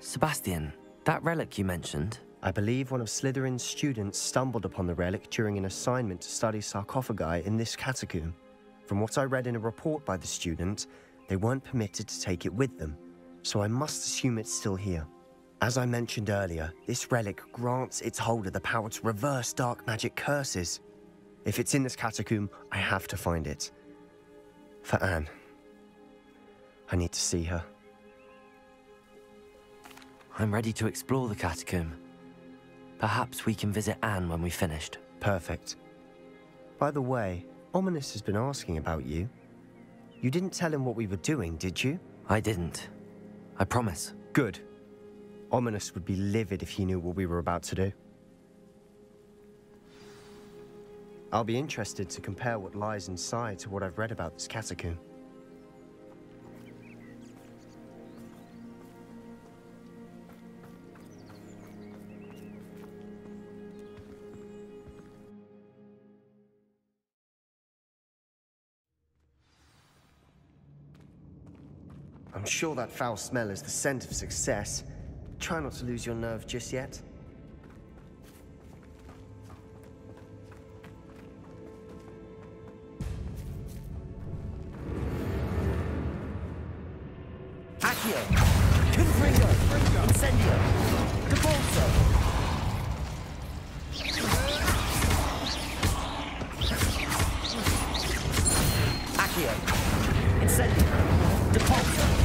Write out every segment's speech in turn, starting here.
Sebastian, that relic you mentioned. I believe one of Slytherin's students stumbled upon the relic during an assignment to study sarcophagi in this catacomb. From what I read in a report by the student, they weren't permitted to take it with them, so I must assume it's still here. As I mentioned earlier, this relic grants its holder the power to reverse dark magic curses. If it's in this catacomb, I have to find it. For Anne. I need to see her. I'm ready to explore the catacomb. Perhaps we can visit Anne when we've finished. Perfect. By the way, Ominis has been asking about you. You didn't tell him what we were doing, did you? I didn't. I promise. Good. Ominis would be livid if he knew what we were about to do. I'll be interested to compare what lies inside to what I've read about this catacomb. I'm sure that foul smell is the scent of success. Try not to lose your nerve just yet. Accio! Confringo! Incendio! Debolso! Accio! Incendio! Debolso!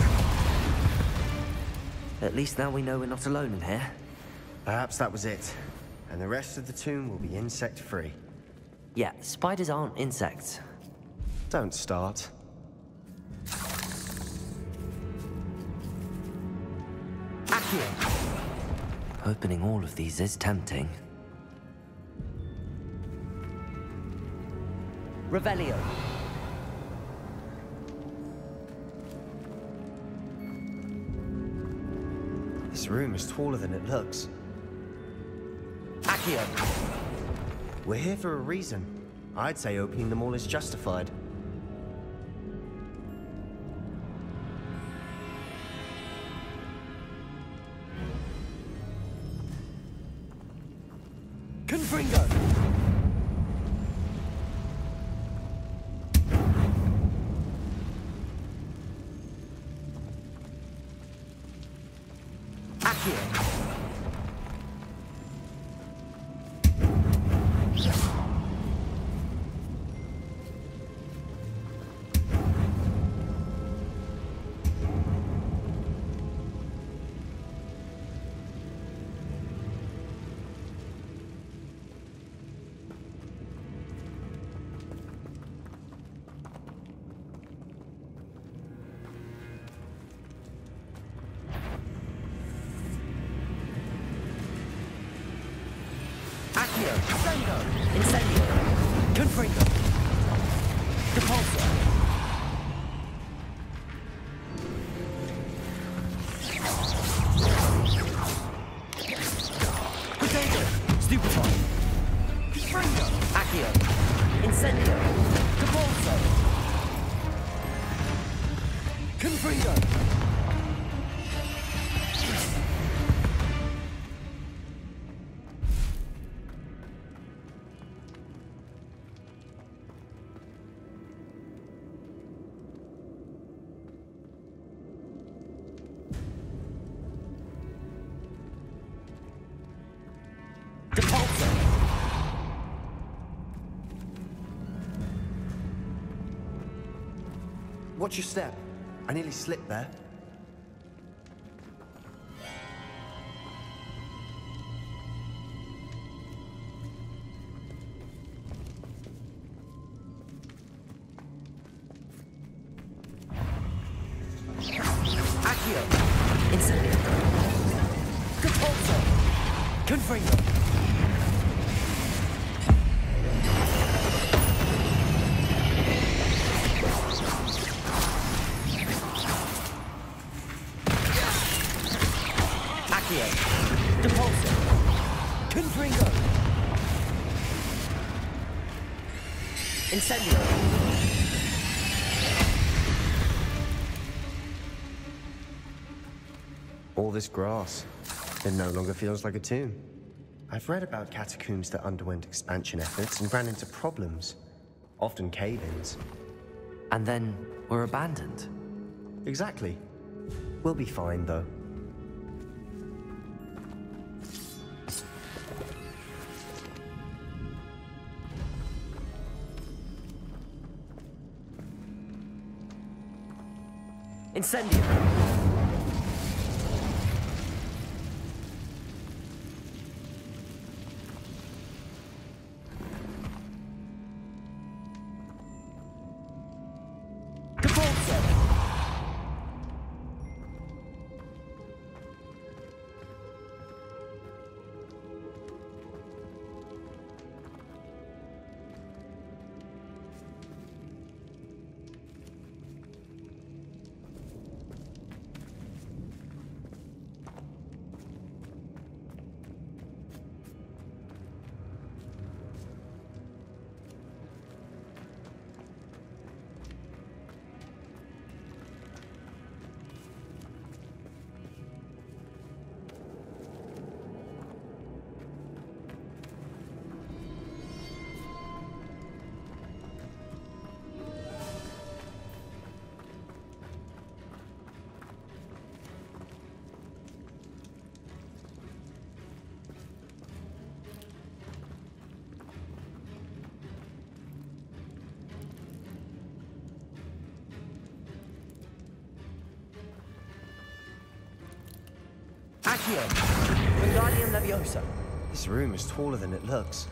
At least now we know we're not alone in here. Perhaps that was it. And the rest of the tomb will be insect-free. Yeah, spiders aren't insects. Don't start. Accio! Opening all of these is tempting. Revelio. This room is taller than it looks. Accio. We're here for a reason. I'd say opening them all is justified. Confringo. Accio. Accio, Frengo, Incendio, Confringo, Depulso. Potato, Stupefy, Confringo, Accio, Incendio, Depulso, Confringo. Watch your step. I nearly slipped there. Accio, Incendio, Depulso, Confringo. Accio, Depulso, Confringo, Incendio. All this grass. It no longer feels like a tomb. I've read about catacombs that underwent expansion efforts and ran into problems. Often cave-ins. And then were abandoned. Exactly. We'll be fine, though. Incendio! Accio! Wingardium Leviosa! This room is taller than it looks.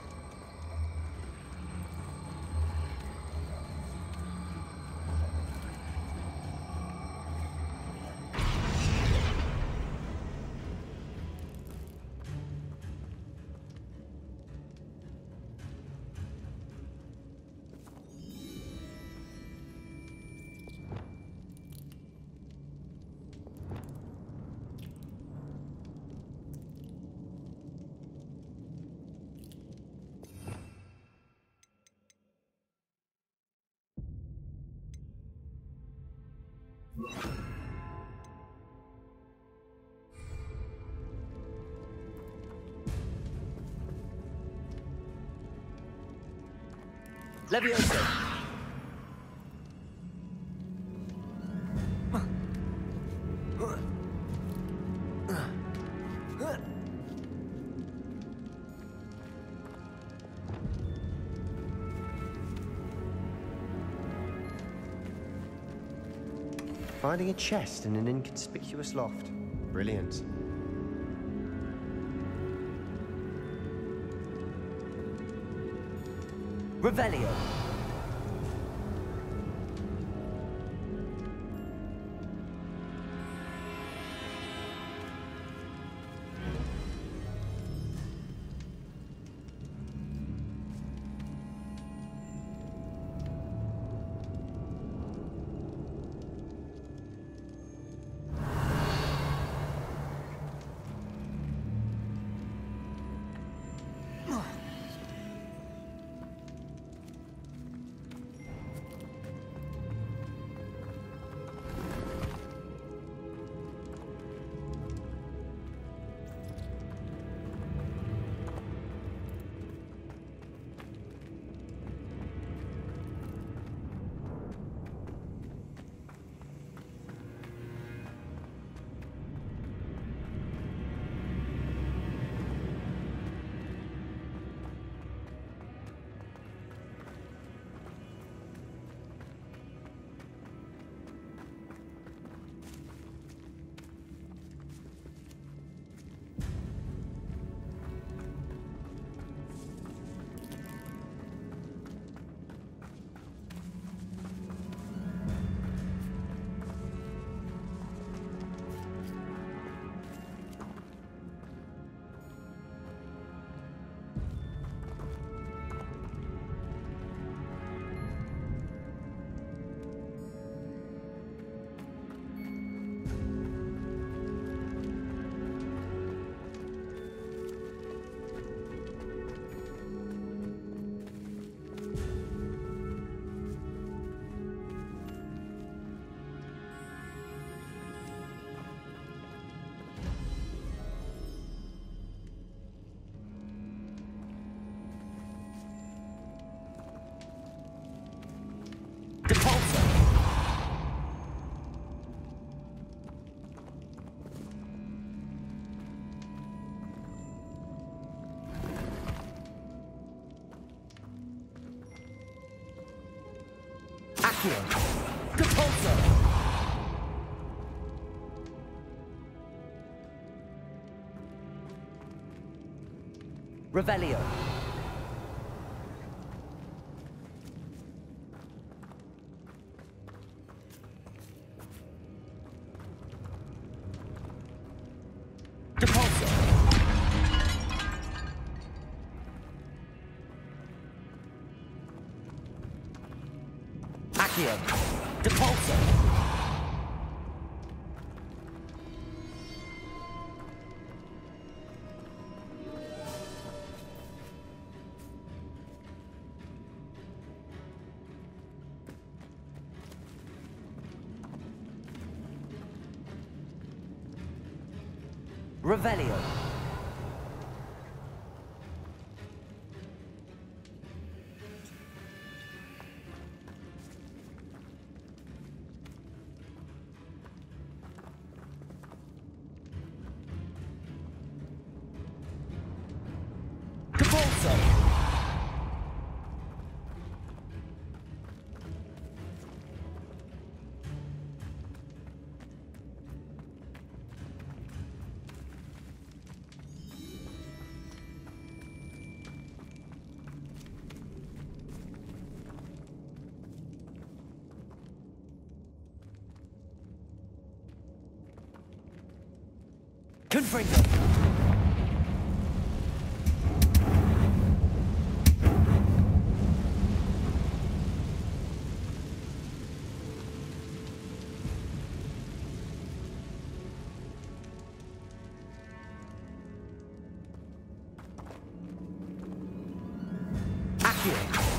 Leviosa! Finding a chest in an inconspicuous loft. Brilliant. Revelio! Accio! Depulso! Revelio. Depulso. Accio. Depulso. Revelio. Depulso. Confringo. Accio.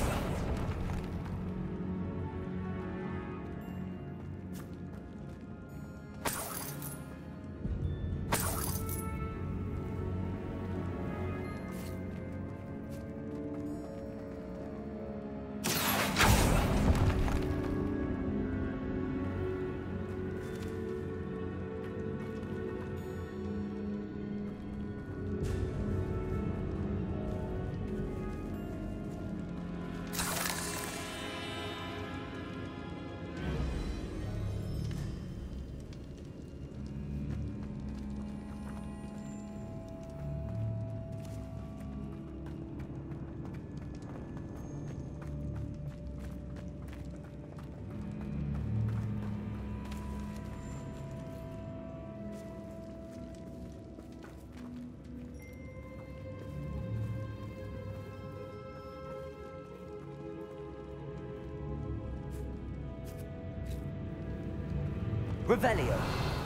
Revelio.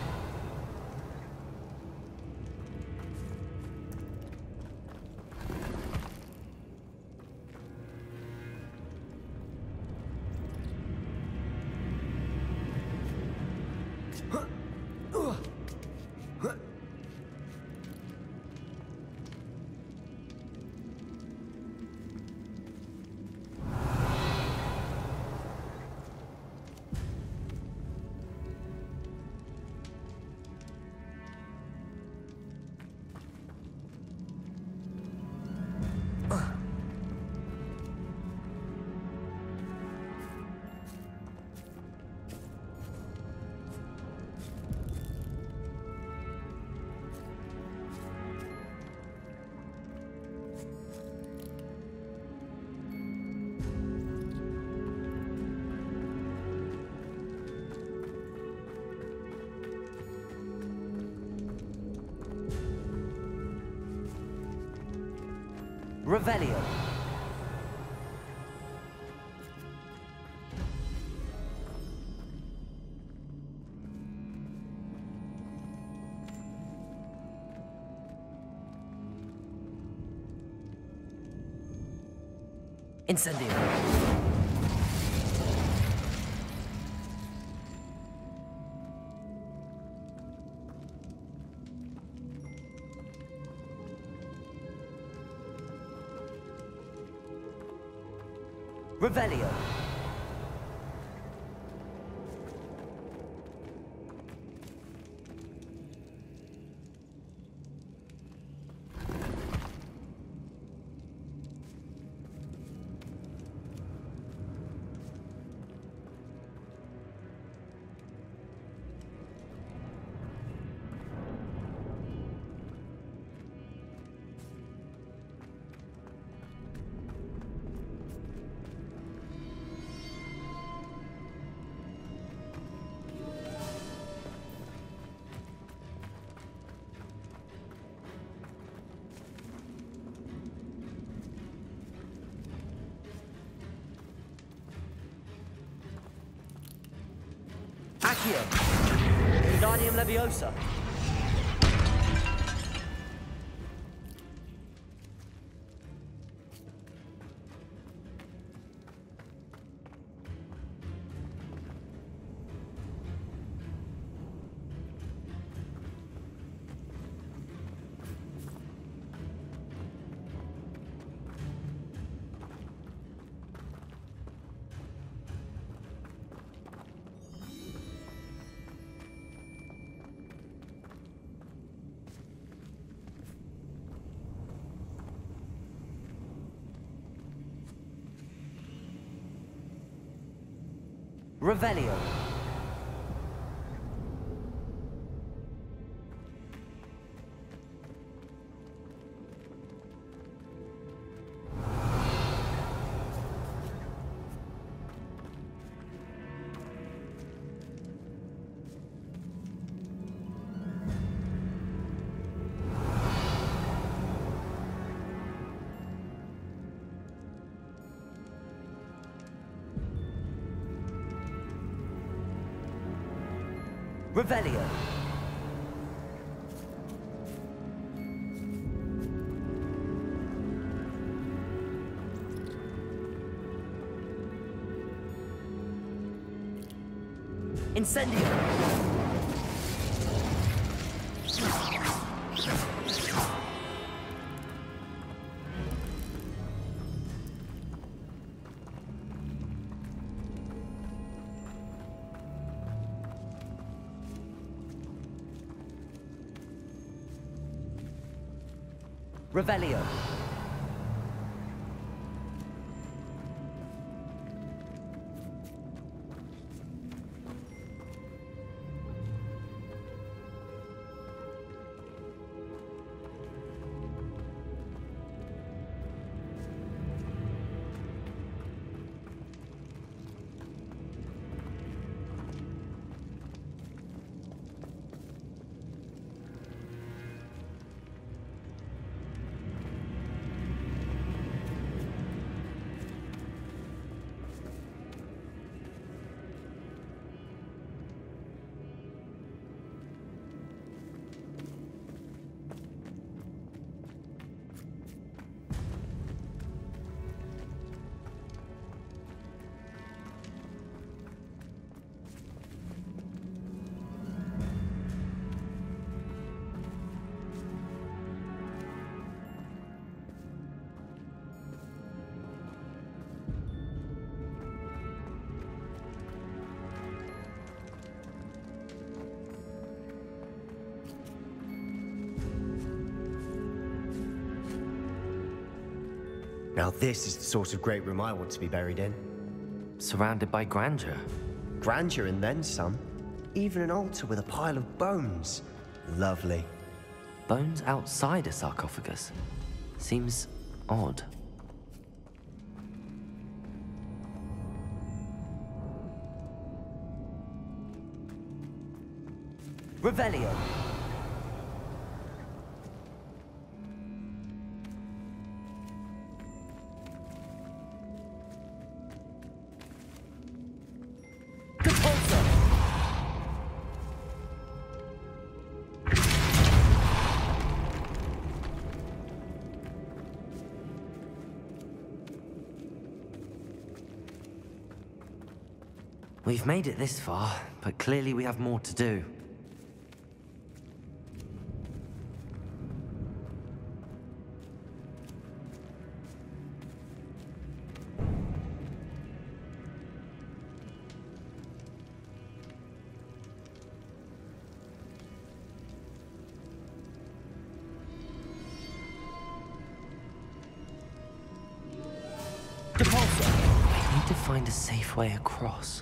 Revelio. Incendio. Revelio. Accio. Wingardium Leviosa. Revelio. Revelio. Incendio. Revelio. Now this is the sort of great room I want to be buried in. Surrounded by grandeur. Grandeur and then some. Even an altar with a pile of bones. Lovely. Bones outside a sarcophagus. Seems odd. Revelio. Capulso. We've made it this far, but clearly we have more to do. Capulso. I need to find a safe way across.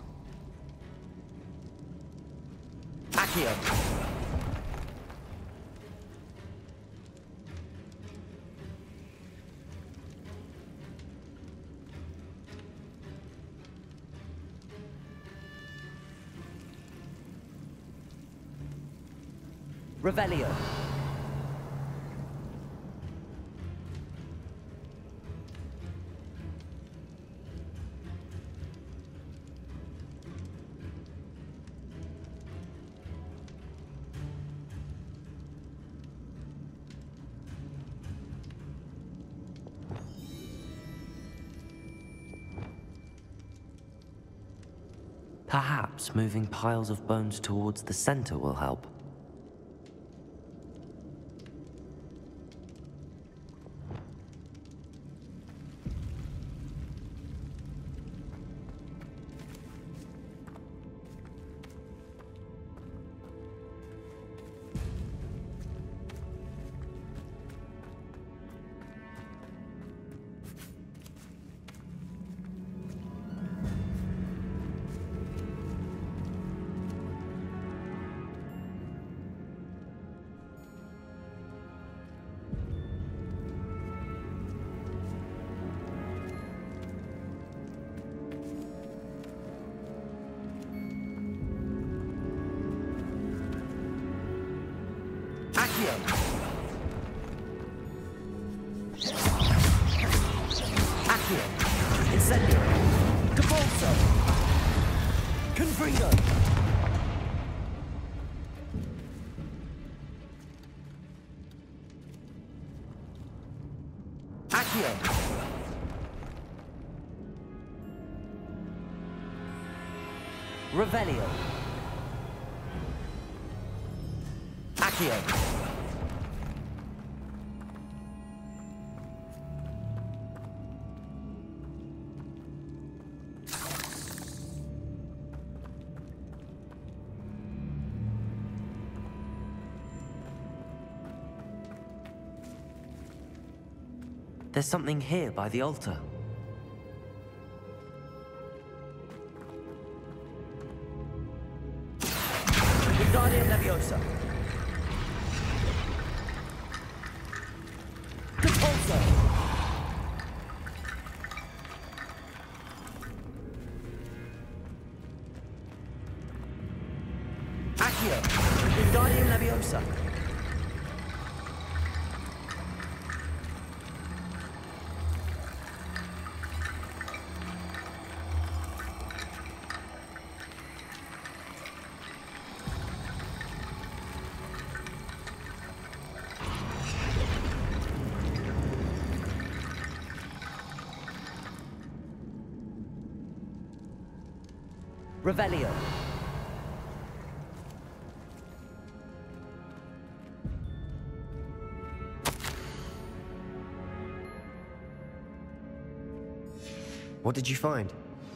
Accio. Revelio. Perhaps moving piles of bones towards the center will help. Accio! Accio! Incendio! Capolso! Confringo! Accio! Revelio! Accio! There's something here by the altar. Wingardium Leviosa! Capolso! Accio! Wingardium Leviosa! Revelio. What did you find?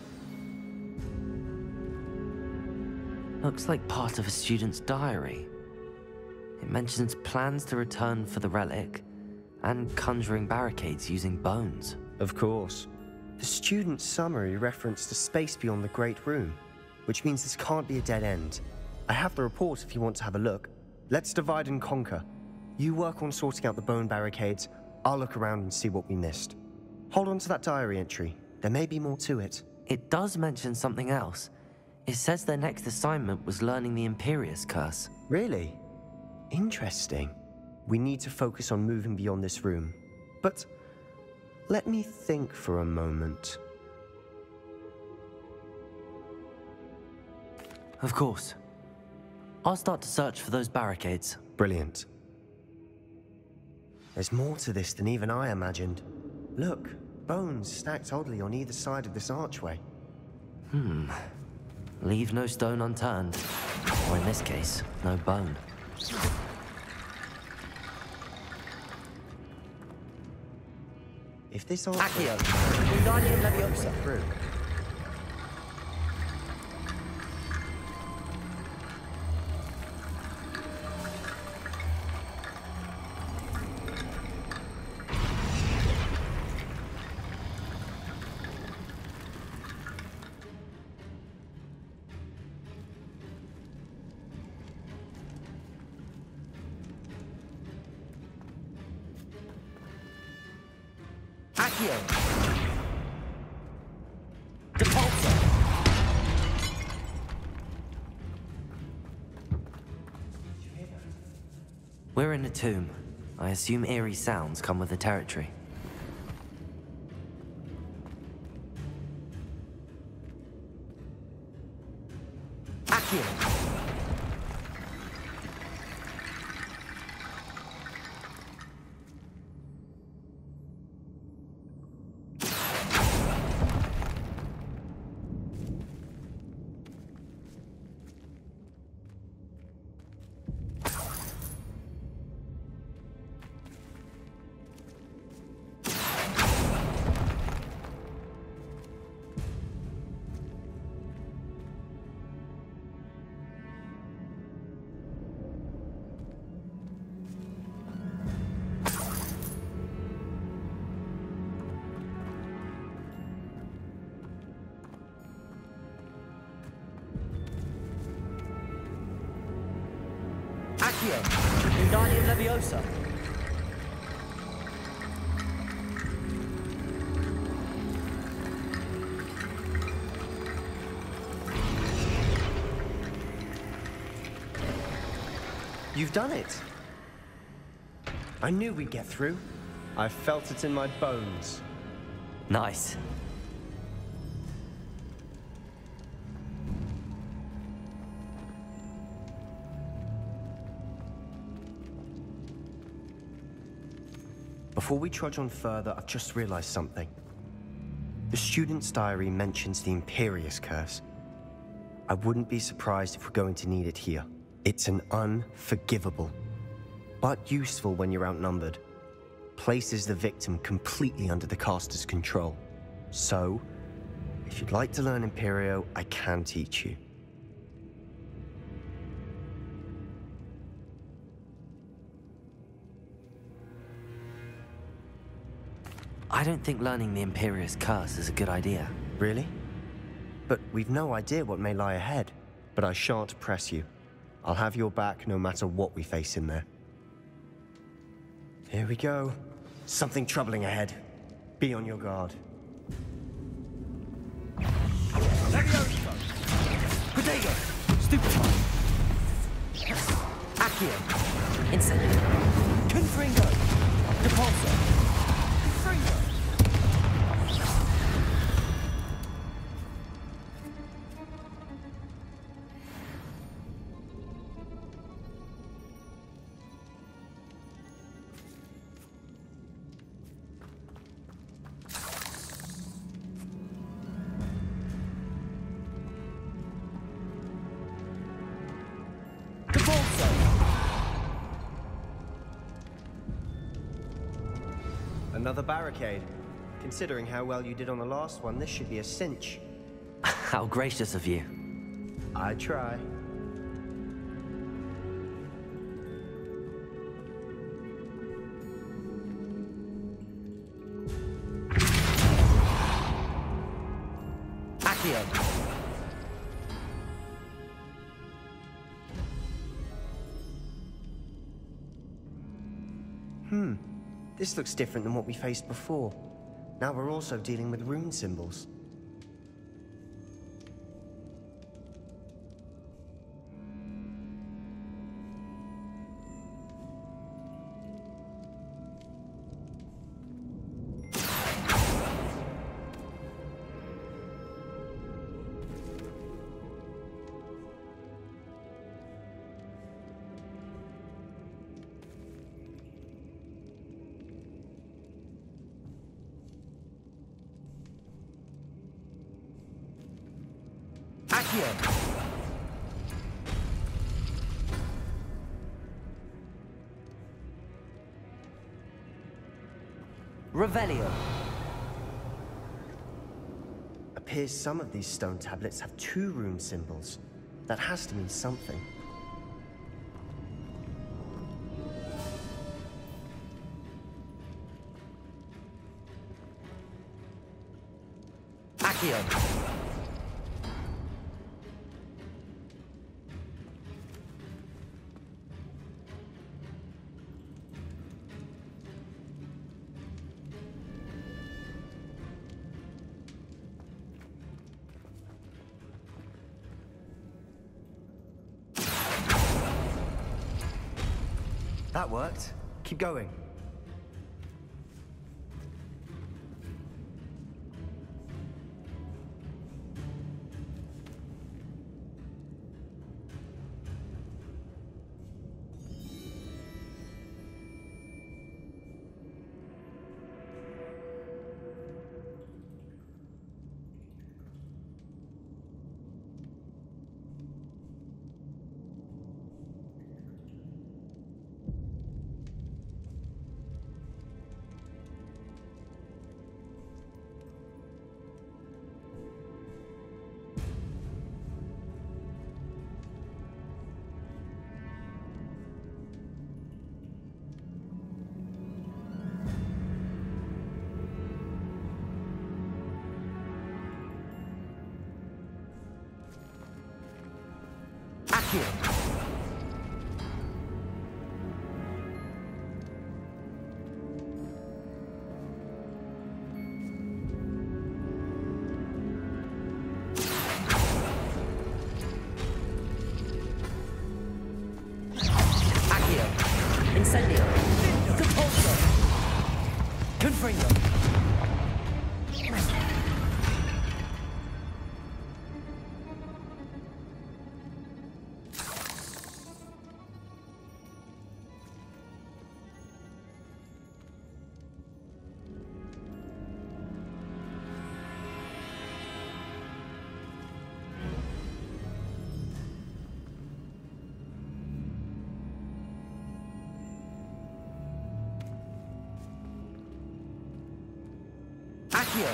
Looks like part of a student's diary. It mentions plans to return for the relic and conjuring barricades using bones. Of course. The student's summary referenced a space beyond the Great Room, which means this can't be a dead end. I have the report if you want to have a look. Let's divide and conquer. You work on sorting out the bone barricades. I'll look around and see what we missed. Hold on to that diary entry. There may be more to it. It does mention something else. It says their next assignment was learning the Imperius Curse. Really? Interesting. We need to focus on moving beyond this room. But let me think for a moment. Of course. I'll start to search for those barricades. Brilliant. There's more to this than even I imagined. Look, bones stacked oddly on either side of this archway. Leave no stone unturned. Or in this case, no bone. If this archway Accio. Wingardium Leviosa. through, Accio. Depulso. We're in a tomb. I assume eerie sounds come with the territory. Accio. Accio. Wingardium Leviosa. You've done it. I knew we'd get through. I felt it in my bones. Nice. Before we trudge on further, I've just realized something. The student's diary mentions the Imperius Curse. I wouldn't be surprised if we're going to need it here. It's an unforgivable, but useful when you're outnumbered. Places the victim completely under the caster's control. So, if you'd like to learn Imperio, I can teach you. I don't think learning the Imperius Curse is a good idea. Really? But we've no idea what may lie ahead. But I shan't press you. I'll have your back no matter what we face in there. Here we go. Something troubling ahead. Be on your guard. Leviosa. Protego. Stupefy. Accio. Incendio. Confringo. Depulso. Confringo. Another barricade. Considering how well you did on the last one, this should be a cinch. How gracious of you. I try. Accio. This looks different than what we faced before. Now we're also dealing with rune symbols. Accio. Revelio. Appears some of these stone tablets have 2 rune symbols. That has to mean something. Accio. That worked. Keep going. Incendio. Depulso. Confringo. Accio.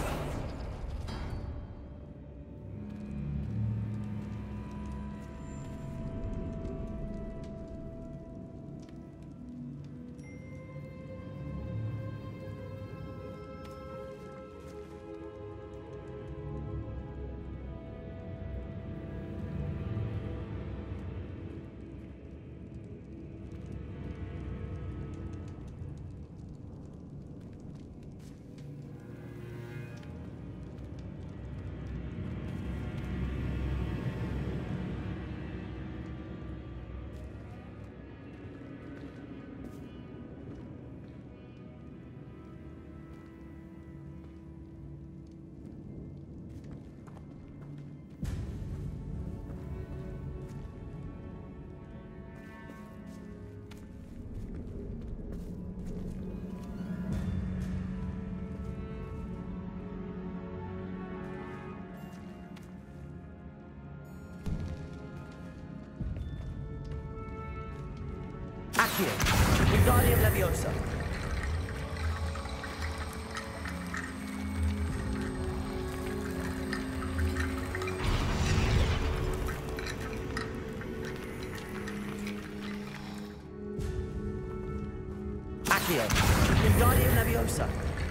Accio. Wingardium Leviosa. Accio. Wingardium Leviosa.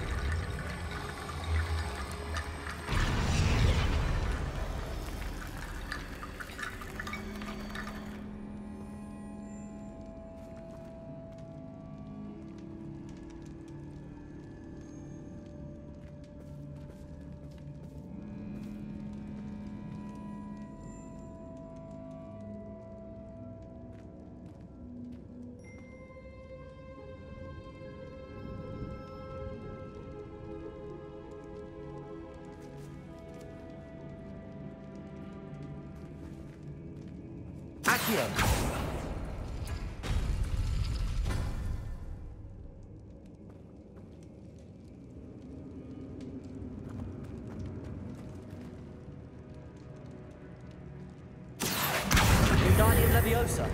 Accio. Wingardium Leviosa.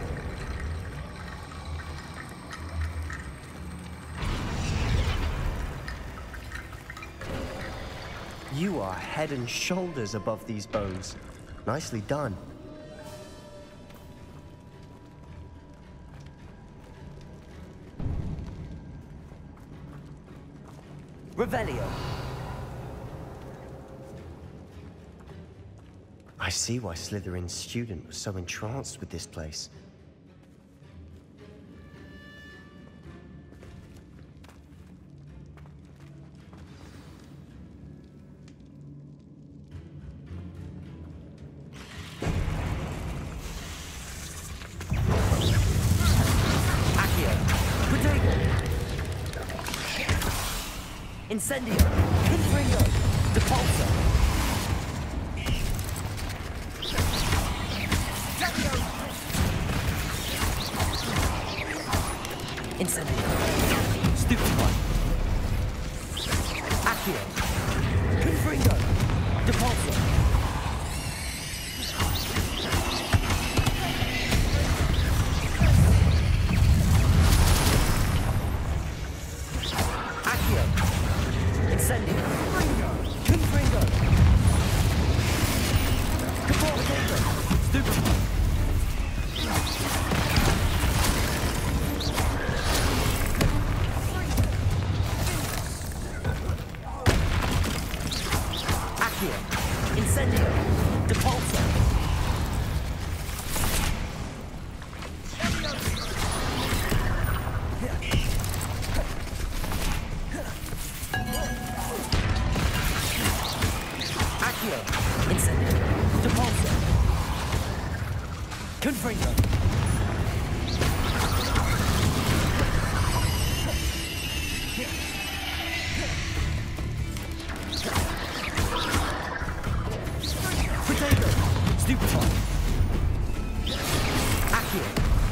You are head and shoulders above these bones. Nicely done. Revelio. I see why Slytherin's student was so entranced with this place. Incendio. Confringo. Depulso. Incendio. Stupefy. Accio. Confringo. Depulso. Incendio. Confringo. Capotato. Stupefy. Accio. Incendio. Depulso. Incendio. Depulso. Confringo. Stupefy. Accio.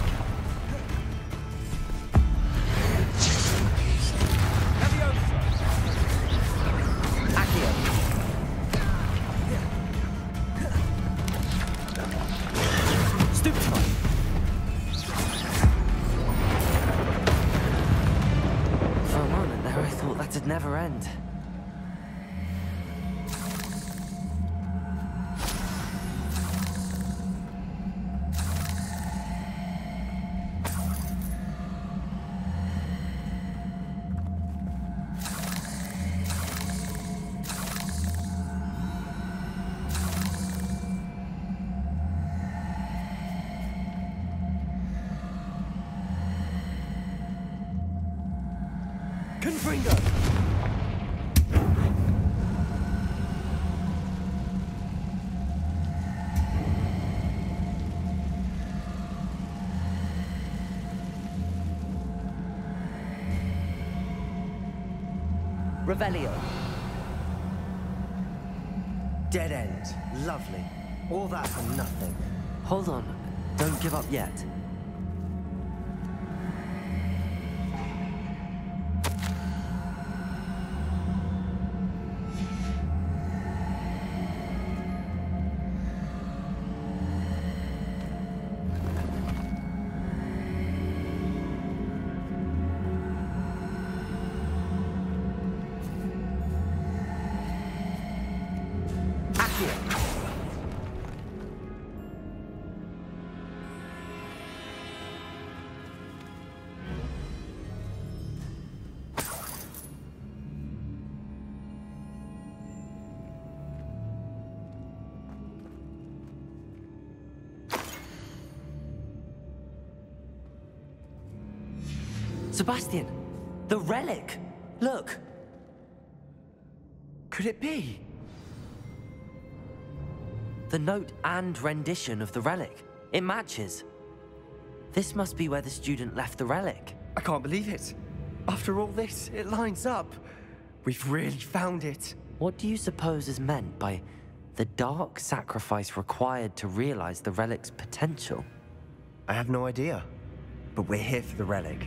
Leviosa. Accio. Stupefy. For a moment there, I thought that'd never end. Confringo. Revelio. Dead end. Lovely. All that for nothing. Hold on, don't give up yet. Sebastian, the relic. Look. Could it be? The note and rendition of the relic. It matches. This must be where the student left the relic. I can't believe it. After all this, it lines up. We've really found it. What do you suppose is meant by the dark sacrifice required to realize the relic's potential? I have no idea. But we're here for the relic.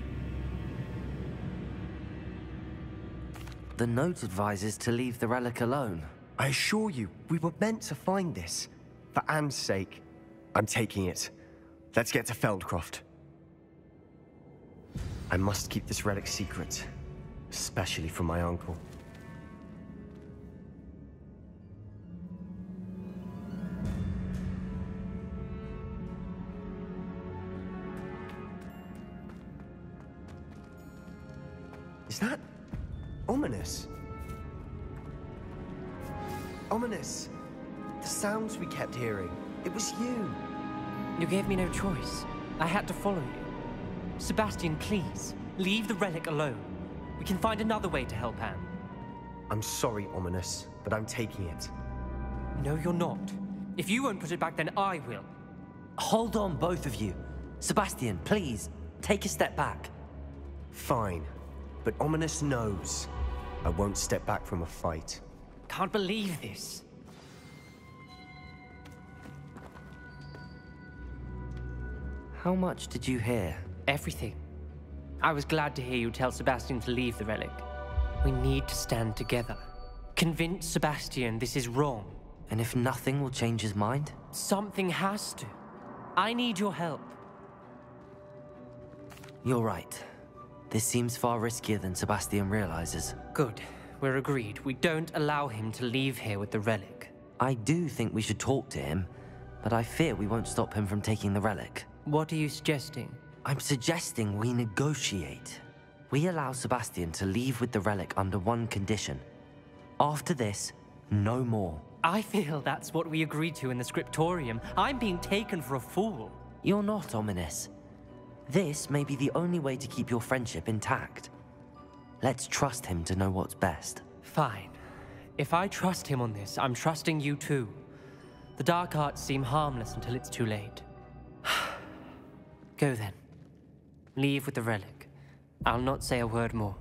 The note advises to leave the relic alone. I assure you, we were meant to find this. For Anne's sake. I'm taking it. Let's get to Feldcroft. I must keep this relic secret. Especially from my uncle. Is that ominous? Ominous. The sounds we kept hearing. It was you. You gave me no choice. I had to follow you. Sebastian, please, leave the relic alone. We can find another way to help Anne. I'm sorry, Ominous, but I'm taking it. No, you're not. If you won't put it back, then I will. Hold on, both of you. Sebastian, please, take a step back. Fine, but Ominous knows. I won't step back from a fight. Can't believe this. How much did you hear? Everything. I was glad to hear you tell Sebastian to leave the relic. We need to stand together. Convince Sebastian this is wrong. And if nothing will change his mind? Something has to. I need your help. You're right. This seems far riskier than Sebastian realizes. Good. We're agreed. We don't allow him to leave here with the relic. I do think we should talk to him, but I fear we won't stop him from taking the relic. What are you suggesting? I'm suggesting we negotiate. We allow Sebastian to leave with the relic under one condition. After this, no more. I feel that's what we agreed to in the scriptorium. I'm being taken for a fool. You're not, Ominous. This may be the only way to keep your friendship intact. Let's trust him to know what's best. Fine. If I trust him on this, I'm trusting you too. The dark arts seem harmless until it's too late. Go then. Leave with the relic. I'll not say a word more.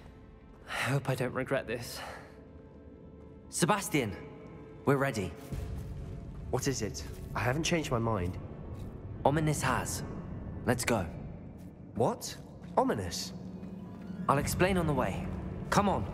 I hope I don't regret this. Sebastian, we're ready. What is it? I haven't changed my mind. Ominis has. Let's go. What? Ominis? I'll explain on the way. Come on.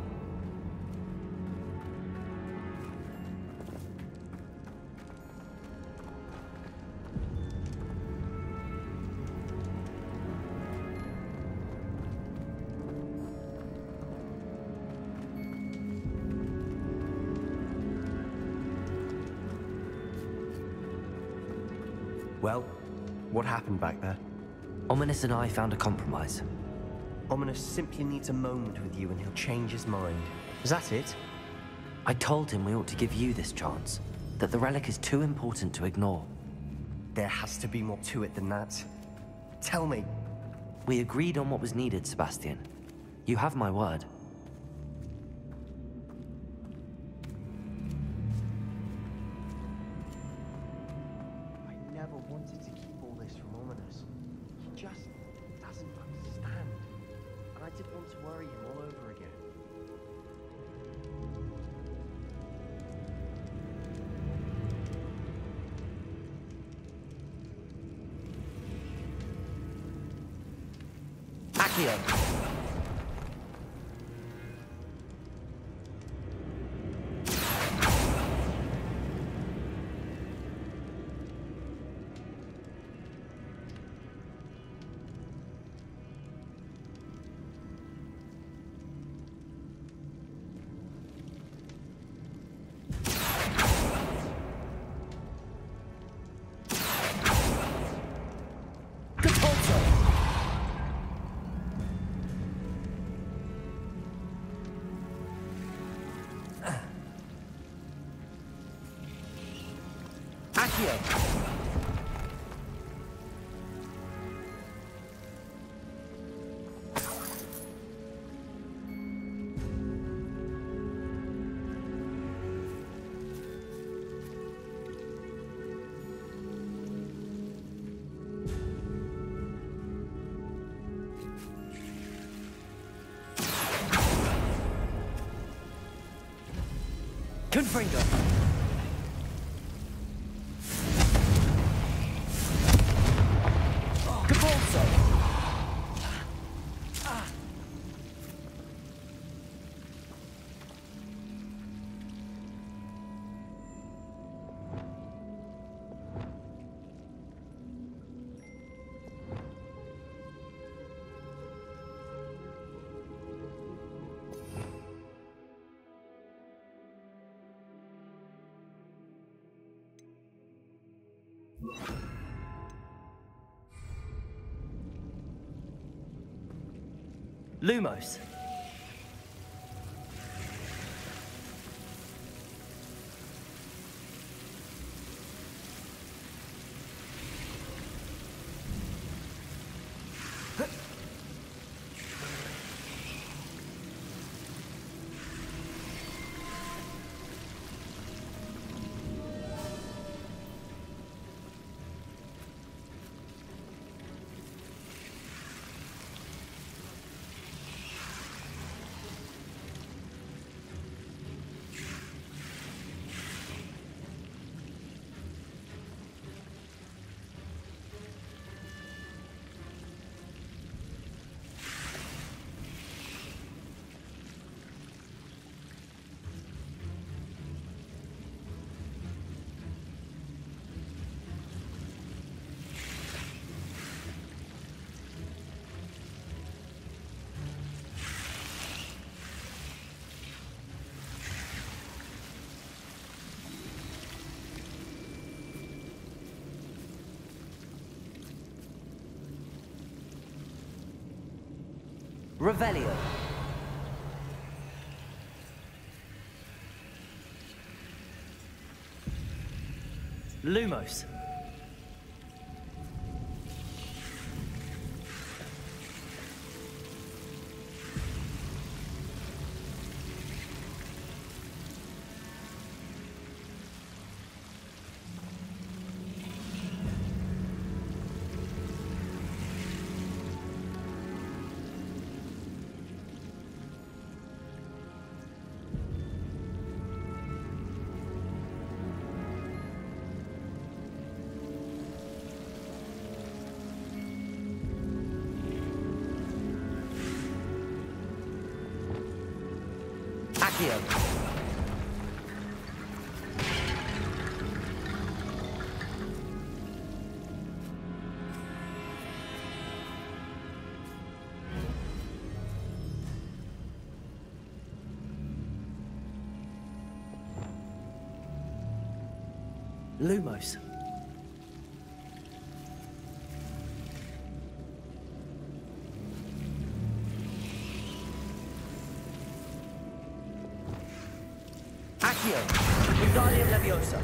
Well, what happened back there? Ominis and I found a compromise. Ominis simply needs a moment with you and he'll change his mind. Is that it? I told him we ought to give you this chance, that the relic is too important to ignore. There has to be more to it than that. Tell me. We agreed on what was needed, Sebastian. You have my word. I never wanted to keep all this from Ominis. He just doesn't understand. And I didn't want to worry him all over again. Accio! Confringo! Capolso! Lumos. Revelio. Lumos. Accio. Lumos. Accio. Wingardium Leviosa.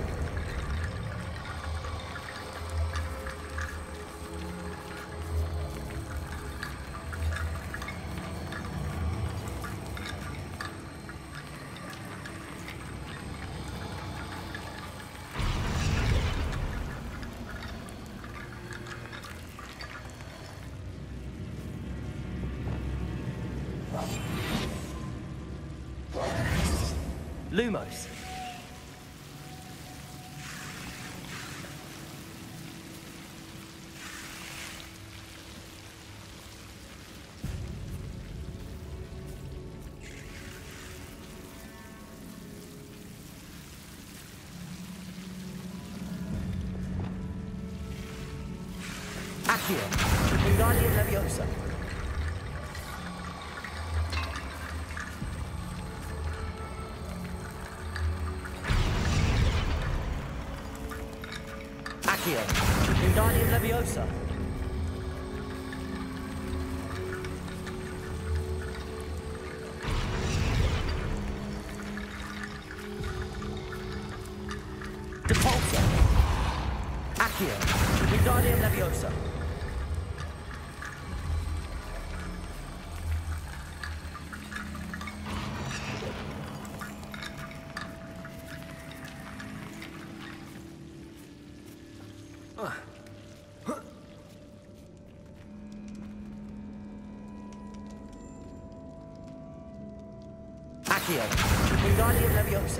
Lumos. Accio. Wingardium Leviosa. Accio. Wingardium Leviosa. Depulso. Accio. Wingardium Leviosa. Accio. Wingardium Leviosa.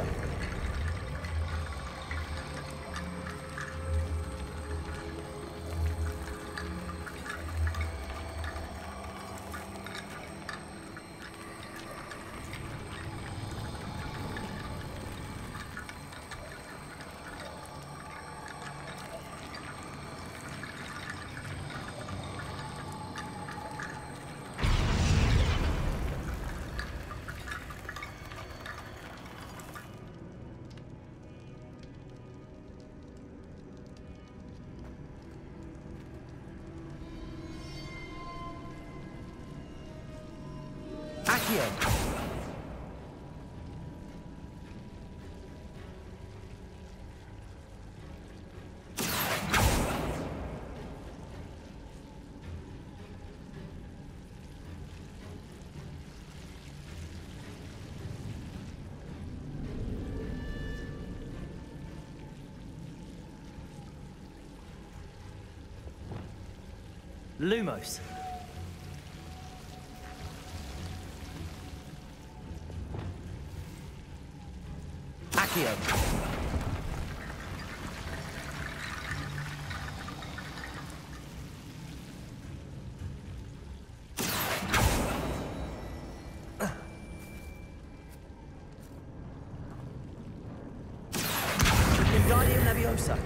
Accio. Lumos. Accio. Wingardium Leviosa.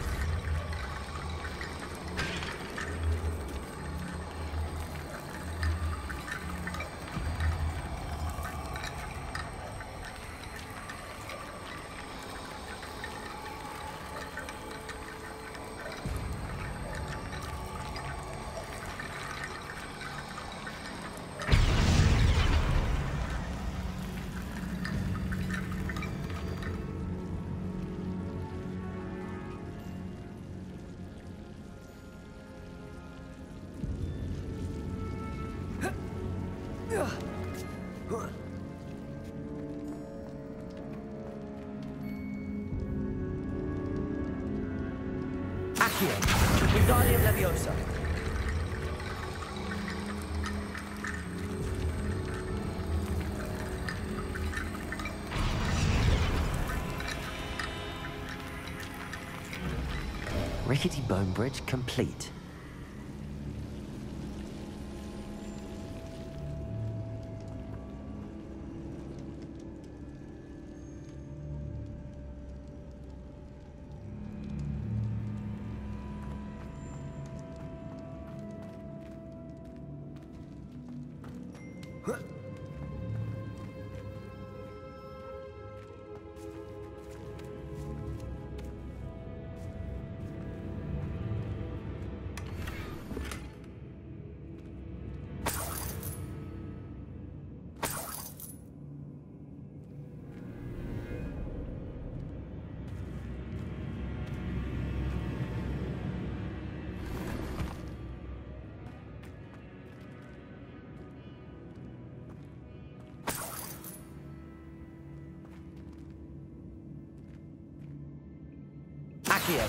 Accio. Wingardium Leviosa. Rickety Bone Bridge complete. Accio.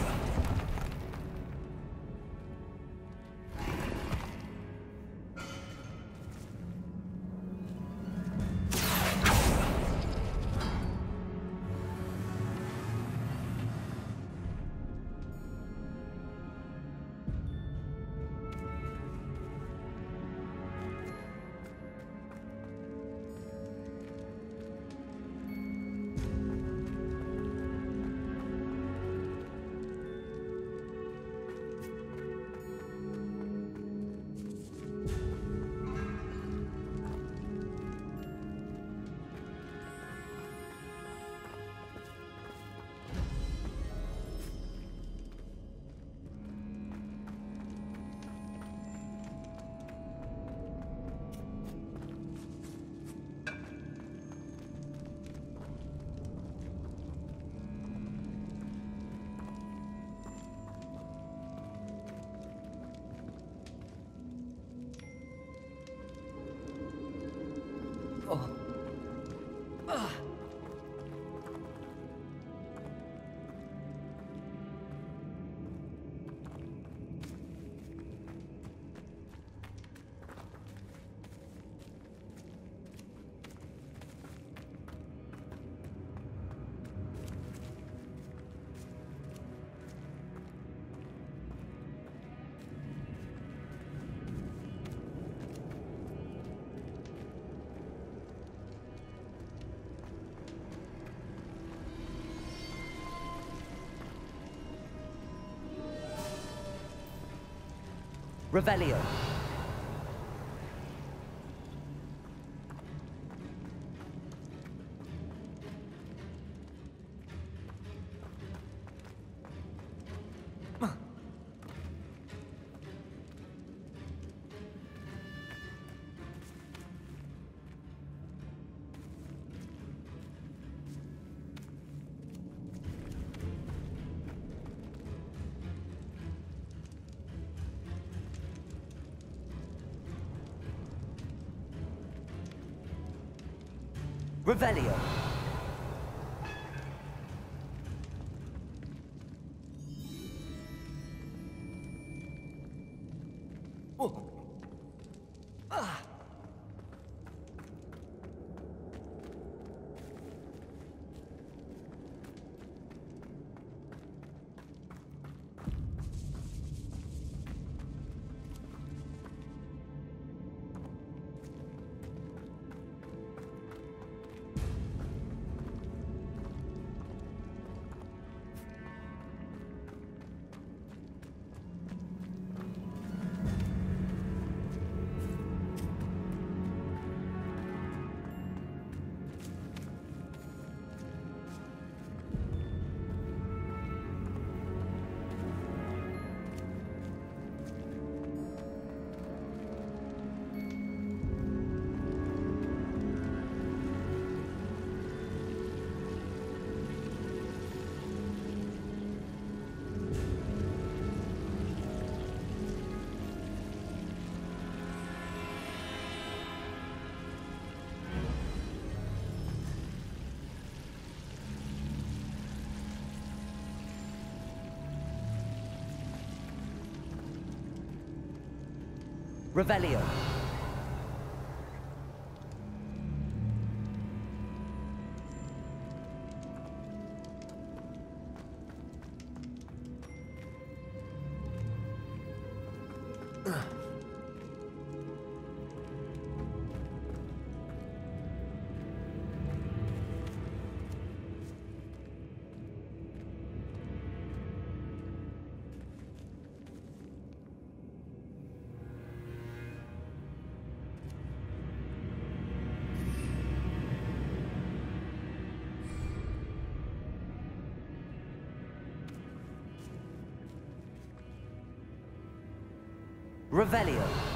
Revelio. Revelio. Revelio. Revelio.